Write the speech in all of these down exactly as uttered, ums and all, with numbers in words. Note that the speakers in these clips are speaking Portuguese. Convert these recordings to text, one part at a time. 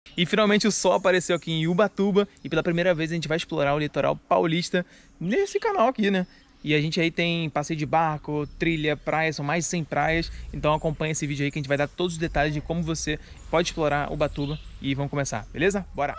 E finalmente o sol apareceu aqui em Ubatuba e pela primeira vez a gente vai explorar o litoral paulista nesse canal aqui, né? E a gente aí tem passeio de barco, trilha, praia, são mais de cem praias. Então acompanha esse vídeo aí que a gente vai dar todos os detalhes de como você pode explorar Ubatuba. E vamos começar, beleza? Bora!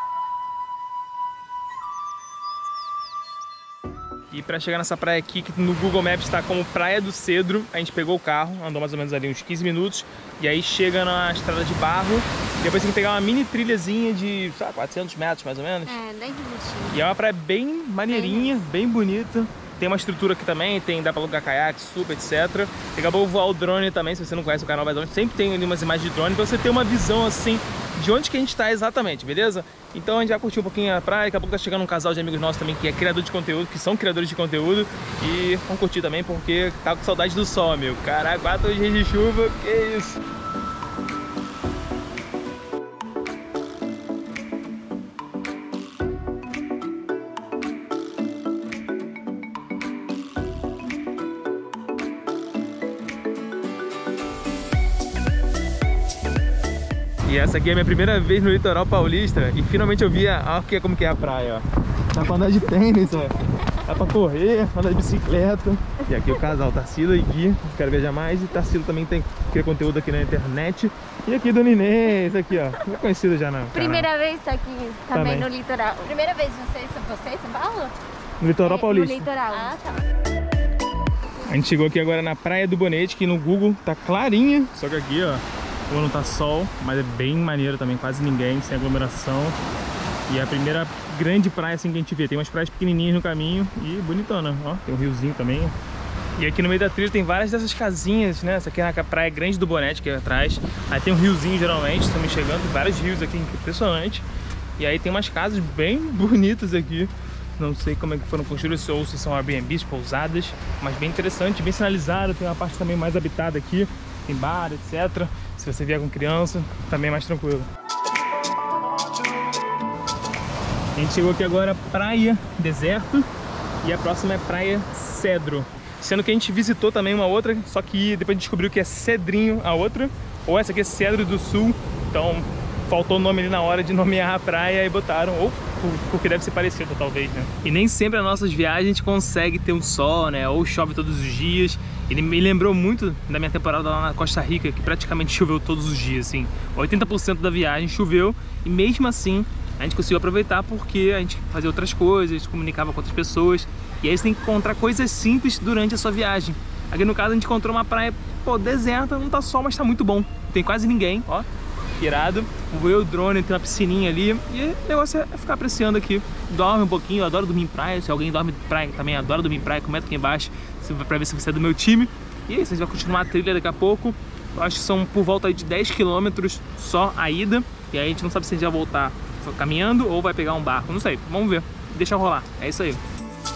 E para chegar nessa praia aqui, que no Google Maps está como Praia do Cedro, a gente pegou o carro, andou mais ou menos ali uns quinze minutos, e aí chega na estrada de barro, depois tem que pegar uma mini trilhazinha de, sabe, quatrocentos metros mais ou menos. É, bem bonitinho. E é uma praia bem maneirinha, bem bonita. Tem uma estrutura aqui também, tem, dá pra alugar caiaque, super, etcétera. Daqui a pouco voar o drone também, se você não conhece o canal, mas sempre tem ali umas imagens de drone, pra você ter uma visão assim de onde que a gente tá exatamente, beleza? Então a gente vai curtir um pouquinho a praia, daqui a pouco tá chegando um casal de amigos nossos também que é criador de conteúdo, que são criadores de conteúdo. E vamos curtir também porque tá com saudade do sol, meu. Caraca, quatro dias de chuva, que isso? E essa aqui é a minha primeira vez no litoral paulista e finalmente eu vi a, a, como que é a praia, ó. Dá pra andar de tênis, ó. Dá pra correr, andar de bicicleta. E aqui o casal, Tarsila e Gui, quero viajar mais. E Tarsila também tem cria conteúdo aqui na internet. E aqui Dona Inês, aqui ó, é conhecida já na Primeira canal. Vez aqui também, também no litoral. Primeira vez vocês, vocês, São Paulo? No litoral é, paulista. No litoral. Ah, tá. A gente chegou aqui agora na Praia do Bonete, que no Google tá clarinha. Só que aqui, ó, não tá sol, mas é bem maneiro também, quase ninguém, sem aglomeração. E é a primeira grande praia assim que a gente vê. Tem umas praias pequenininhas no caminho e bonitona, ó, tem um riozinho também. E aqui no meio da trilha tem várias dessas casinhas, né? Essa aqui é a praia grande do Bonete, que é atrás. Aí tem um riozinho geralmente, estamos chegando, vários rios aqui, impressionante. E aí tem umas casas bem bonitas aqui. Não sei como é que foram construídas, ou se são Airbnbs, pousadas, mas bem interessante, bem sinalizado. Tem uma parte também mais habitada aqui, tem bar, etcétera. Se você vier com criança, também é mais tranquilo. A gente chegou aqui agora, Praia Deserto, e a próxima é Praia Cedro. Sendo que a gente visitou também uma outra, só que depois a gente descobriu que é Cedrinho a outra, ou essa aqui é Cedro do Sul, então faltou o nome ali na hora de nomear a praia e botaram, ou porque deve ser parecido talvez, né? E nem sempre as nossas viagens a gente consegue ter um sol, né? Ou chove todos os dias. Ele me lembrou muito da minha temporada lá na Costa Rica, que praticamente choveu todos os dias, assim. oitenta por cento da viagem choveu e mesmo assim a gente conseguiu aproveitar porque a gente fazia outras coisas, comunicava com outras pessoas. E aí você tem que encontrar coisas simples durante a sua viagem. Aqui no caso a gente encontrou uma praia, pô, deserta, não tá sol, mas tá muito bom. Não tem quase ninguém, ó. Irado, voei o drone, tem uma piscininha ali e o negócio é ficar apreciando aqui. Dorme um pouquinho, eu adoro dormir em praia. Se alguém dorme em praia também, adora dormir em praia, comenta aqui embaixo pra ver se você é do meu time. E é isso, a gente vai continuar a trilha daqui a pouco. Eu acho que são por volta aí de dez quilômetros só a ida. E aí a gente não sabe se a gente vai voltar caminhando ou vai pegar um barco, não sei, vamos ver. Deixa rolar, é isso aí.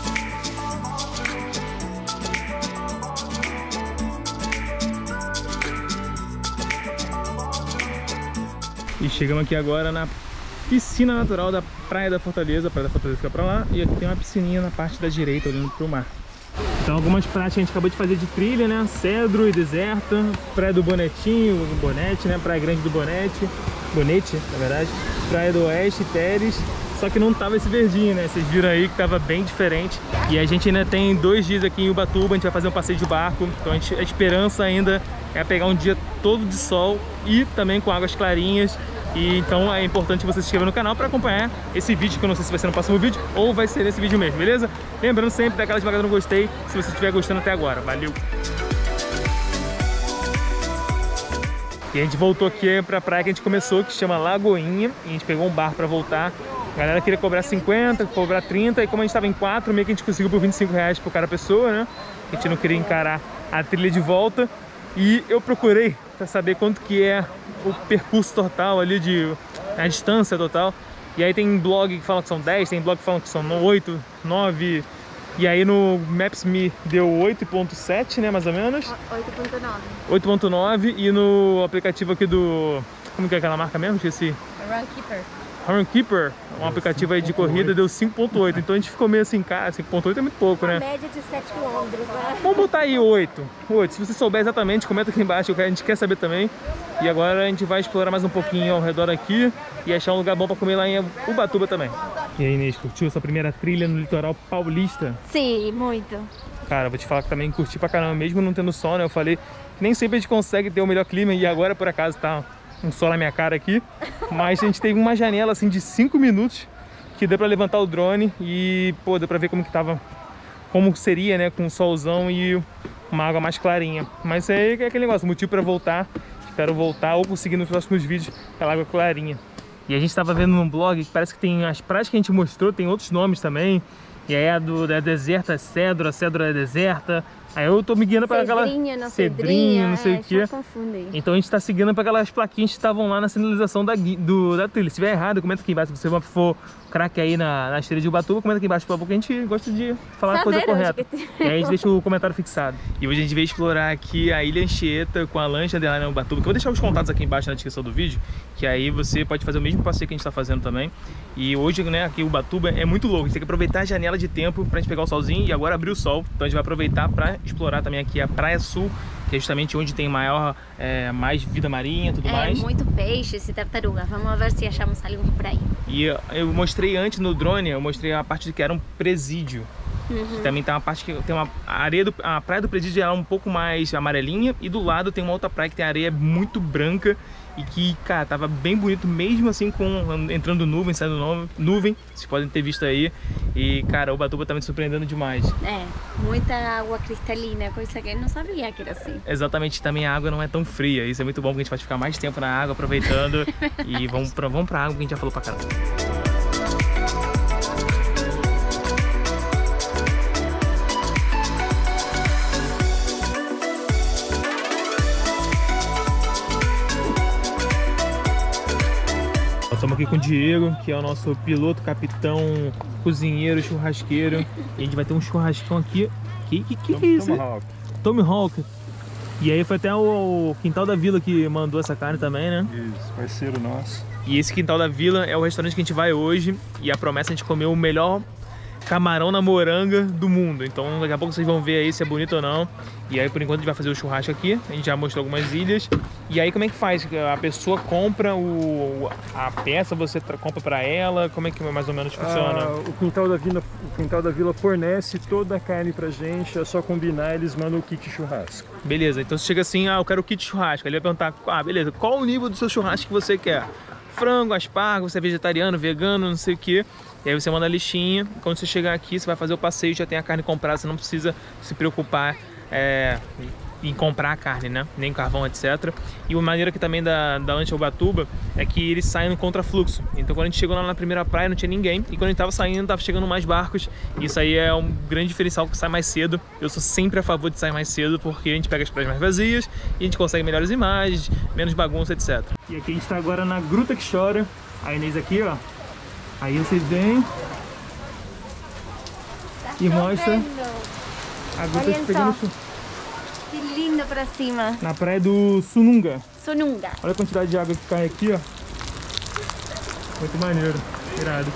E chegamos aqui agora na piscina natural da Praia da Fortaleza. A Praia da Fortaleza fica pra lá. E aqui tem uma piscininha na parte da direita, olhando pro mar. Então algumas praias que a gente acabou de fazer de trilha, né? Cedro e Deserta. Praia do Bonetinho, Bonete, né? Praia Grande do Bonete. Bonete, na verdade. Praia do Oeste, Teres. Só que não tava esse verdinho, né? Vocês viram aí que tava bem diferente. E a gente ainda tem dois dias aqui em Ubatuba. A gente vai fazer um passeio de barco. Então a, gente, a esperança ainda é pegar um dia todo de sol e também com águas clarinhas. E então é importante você se inscrever no canal para acompanhar esse vídeo, que eu não sei se vai ser no próximo vídeo ou vai ser nesse vídeo mesmo, beleza? Lembrando sempre daquela devagada no gostei, se você estiver gostando até agora. Valeu! E a gente voltou aqui pra praia que a gente começou, que se chama Lagoinha. E a gente pegou um bar para voltar. A galera queria cobrar cinquenta, cobrar trinta. E como a gente estava em quatro, meio que a gente conseguiu por vinte e cinco reais por cada pessoa, né? A gente não queria encarar a trilha de volta. E eu procurei para saber quanto que é o percurso total ali, de a distância total. E aí tem blog que fala que são dez, tem blog que fala que são oito, nove. E aí no Maps me deu oito ponto sete, né, mais ou menos. oito ponto nove. oito ponto nove. E no aplicativo aqui do... como que é aquela marca mesmo? Esqueci. Runkeeper. Runkeeper, um aplicativo aí de corrida, deu cinco ponto oito. Então a gente ficou meio assim, cara, cinco ponto oito é muito pouco, né? Média de sete quilômetros, né? Vamos botar aí oito. oito. Se você souber exatamente, comenta aqui embaixo, a gente quer saber também. E agora a gente vai explorar mais um pouquinho ao redor aqui e achar um lugar bom pra comer lá em Ubatuba também. E aí, Inês, curtiu essa primeira trilha no litoral paulista? Sim, muito. Cara, vou te falar que também curti pra caramba, mesmo não tendo sol, né? Eu falei que nem sempre a gente consegue ter o melhor clima e agora, por acaso, tá um sol na minha cara aqui. Mas a gente teve uma janela, assim, de cinco minutos que deu pra levantar o drone e, pô, deu pra ver como que tava, como seria, né? Com um solzão e uma água mais clarinha. Mas é aquele negócio, motivo pra voltar. Espero voltar ou conseguir nos próximos vídeos aquela água clarinha. E a gente tava vendo num blog que parece que tem as praias que a gente mostrou, tem outros nomes também. E aí a do, da deserta é Cedro, a Cedro é deserta. Aí eu tô me guiando para aquela Cedrinha, Cedrinho, não sei é, o que. Então a gente tá seguindo para aquelas plaquinhas que estavam lá na sinalização da, do, da trilha. Se tiver errado, comenta aqui embaixo. Se você for craque aí na, na trilha de Ubatuba, comenta aqui embaixo, porque a gente gosta de falar a coisa correta. E aí a gente deixa o comentário fixado. E hoje a gente veio explorar aqui a Ilha Anchieta com a lancha dela na Ubatuba, que eu vou deixar os contatos aqui embaixo na descrição do vídeo, que aí você pode fazer o mesmo passeio que a gente tá fazendo também. E hoje, né, aqui em Ubatuba é muito louco. A gente tem que aproveitar a janela de tempo pra gente pegar o solzinho e agora abrir o sol. Então a gente vai aproveitar pra explorar também aqui a Praia Sul, que é justamente onde tem maior, é, mais vida marinha e tudo é, mais. Muito peixes e tartarugas. Vamos ver se achamos algo por aí. E eu mostrei antes no drone, eu mostrei a parte que era um presídio. Uhum. Também tem uma parte que tem uma a areia do, a praia do presídio é um pouco mais amarelinha e do lado tem uma outra praia que tem areia muito branca e que, cara, tava bem bonito mesmo assim, com entrando nuvem, saindo nuvem, vocês podem ter visto aí. E, cara, o Ubatuba tá me surpreendendo demais. É, muita água cristalina, coisa que eu não sabia que era assim. Exatamente, também a água não é tão fria, isso é muito bom porque a gente pode ficar mais tempo na água aproveitando. E vamos pra, vamos pra água que a gente já falou pra caramba. Estamos aqui com o Diego, que é o nosso piloto, capitão, cozinheiro, churrasqueiro. E a gente vai ter um churrascão aqui. Que que, que, que é isso? Tomahawk. Tomahawk. E aí foi até o, o Quintal da Vila que mandou essa carne também, né? Isso, parceiro nosso. E esse Quintal da Vila é o restaurante que a gente vai hoje. E a promessa é a gente comer o melhor camarão na moranga do mundo. Então daqui a pouco vocês vão ver aí se é bonito ou não. E aí por enquanto a gente vai fazer o churrasco aqui. A gente já mostrou algumas ilhas. E aí como é que faz? A pessoa compra o, a peça, você compra pra ela? Como é que mais ou menos funciona? Ah, o, Quintal da Vila, o Quintal da Vila fornece toda a carne pra gente, é só combinar, eles mandam o kit churrasco. Beleza, então você chega assim, ah, eu quero o kit churrasco. Ele vai perguntar, ah, beleza, qual o nível do seu churrasco que você quer? Frango, aspargo, você é vegetariano, vegano, não sei o que. E aí você manda a listinha, quando você chegar aqui, você vai fazer o passeio, já tem a carne comprada, você não precisa se preocupar é, em comprar a carne, né? Nem carvão, etcétera. E uma maneira que também da, da lancha Ubatuba é que eles saem no contrafluxo. Então quando a gente chegou lá na primeira praia não tinha ninguém, e quando a gente tava saindo, tava chegando mais barcos. E isso aí é um grande diferencial, que sai mais cedo. Eu sou sempre a favor de sair mais cedo, porque a gente pega as praias mais vazias e a gente consegue melhores imagens, menos bagunça, etcétera. E aqui a gente tá agora na Gruta que Chora. A Inês aqui, ó. Aí vocês vêm e mostra a gruta Olhem que pegando só. Que lindo pra cima. na praia do Sununga. Sununga. Olha a quantidade de água que cai aqui, ó. Muito maneiro, irado.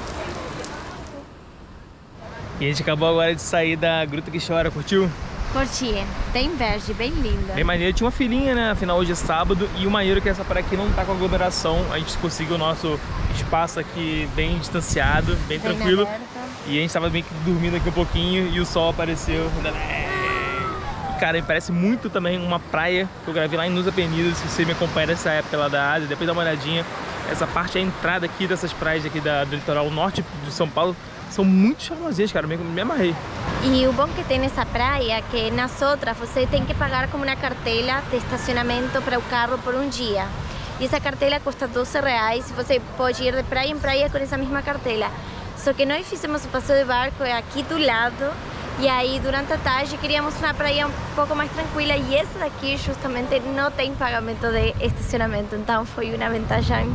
E a gente acabou agora de sair da Gruta que Chora, curtiu? Curti, bem verde, bem linda. Bem maneiro, tinha uma filinha, né? Afinal hoje é sábado. E o maneiro é que essa praia aqui não tá com aglomeração. A gente conseguiu o nosso espaço aqui bem distanciado, bem, bem tranquilo. Aberta. E a gente tava meio que dormindo aqui um pouquinho e o sol apareceu. E, cara, parece muito também uma praia que eu gravei lá em Nusa Penida. Se você me acompanha nessa época lá da Ásia, depois dá uma olhadinha. Essa parte é a entrada aqui dessas praias aqui da, do litoral norte de São Paulo. São muito charmosinhas, cara, me, me amarrei. E o bom que tem nessa praia é que nas outras você tem que pagar como uma cartela de estacionamento para o carro por um dia. E essa cartela custa doze reais e você pode ir de praia em praia com essa mesma cartela. Só que nós fizemos o passeio de barco aqui do lado e aí durante a tarde queríamos uma praia um pouco mais tranquila e essa daqui justamente não tem pagamento de estacionamento, então foi uma vantagem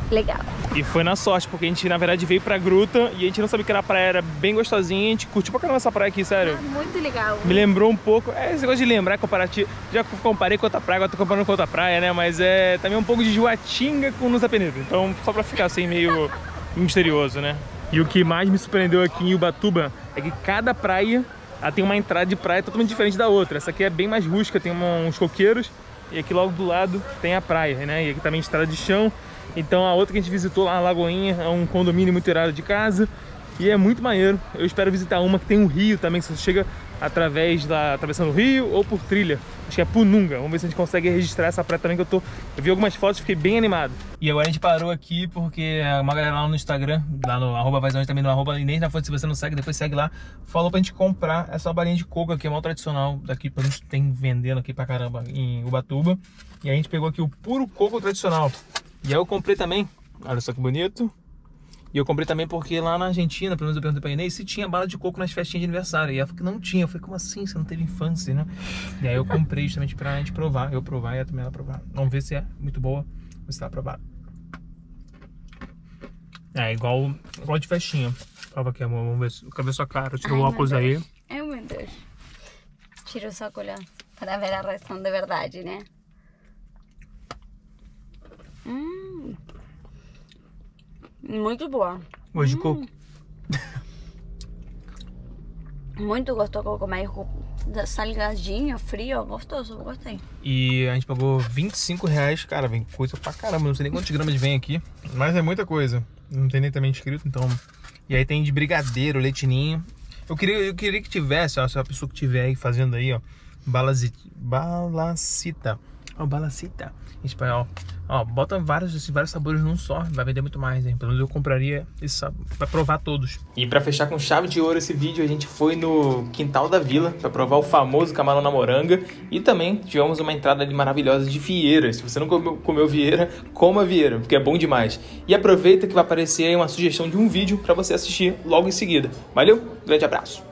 legal. E foi na sorte, porque a gente, na verdade, veio pra gruta e a gente não sabia que a praia era bem gostosinha. A gente curtiu pra caramba essa praia aqui, sério. Ah, muito legal. Me lembrou um pouco, é esse negócio de lembrar, comparativo. Já comparei com outra praia, agora tô comparando com outra praia, né? Mas é também um pouco de Juatinga com Nusa Penida. Então, só pra ficar assim, meio misterioso, né? E o que mais me surpreendeu aqui em Ubatuba é que cada praia ela tem uma entrada de praia totalmente diferente da outra. Essa aqui é bem mais rústica, tem uma, uns coqueiros. E aqui logo do lado tem a praia, né? E aqui também estrada de chão. Então a outra que a gente visitou lá, a Lagoinha, é um condomínio muito irado de casa. E é muito maneiro. Eu espero visitar uma que tem um rio também, que você chega através da atravessando o rio ou por trilha. Acho que é Pununga. Vamos ver se a gente consegue registrar essa praia também, que eu tô... Eu vi algumas fotos e fiquei bem animado. E agora a gente parou aqui porque uma galera lá no Instagram, lá no arroba Vaisões, também no arroba Inês na Fonte, se você não segue, depois segue lá, falou pra gente comprar essa balinha de coco aqui, é mal tradicional daqui, pra gente tem vendendo aqui pra caramba em Ubatuba. E a gente pegou aqui o puro coco tradicional. E aí eu comprei também, olha só que bonito. E eu comprei também porque lá na Argentina, pelo menos eu perguntei pra Inês, se tinha bala de coco nas festinhas de aniversário. E ela falou que não tinha. Eu falei, como assim? Você não teve infância, né? E aí eu comprei justamente pra gente provar. Eu provar e ela também ela provar. Vamos ver se é muito boa ou se tá aprovada. É igual, igual de festinha. Prova aqui, amor. Vamos ver se... Quero ver sua cara. Tira o óculos aí. Ai, meu Deus. Tira o óculos para ver a reação de verdade, né? Hum... Muito boa. Gosto de coco. Muito gostoso, coco mais salgadinho, frio, gostoso, gostei. E a gente pagou vinte e cinco reais, cara, vem coisa pra caramba, não sei nem quantos gramas vem aqui, mas é muita coisa. Não tem nem também escrito, então... E aí tem de brigadeiro, leitinho. Eu queria, eu queria que tivesse, ó, se a pessoa que tiver aí fazendo aí, ó, balacita. Balacita. Ó, balacita. Em espanhol. Ó, bota vários, assim, vários sabores num só, vai vender muito mais, hein? Pelo menos eu compraria esse sabor, pra provar todos. E pra fechar com chave de ouro esse vídeo, a gente foi no Quintal da Vila pra provar o famoso camarão na moranga. E também tivemos uma entrada ali maravilhosa de vieira. Se você não comeu, comeu vieira, coma vieira, porque é bom demais. E aproveita que vai aparecer aí uma sugestão de um vídeo pra você assistir logo em seguida. Valeu? Grande abraço!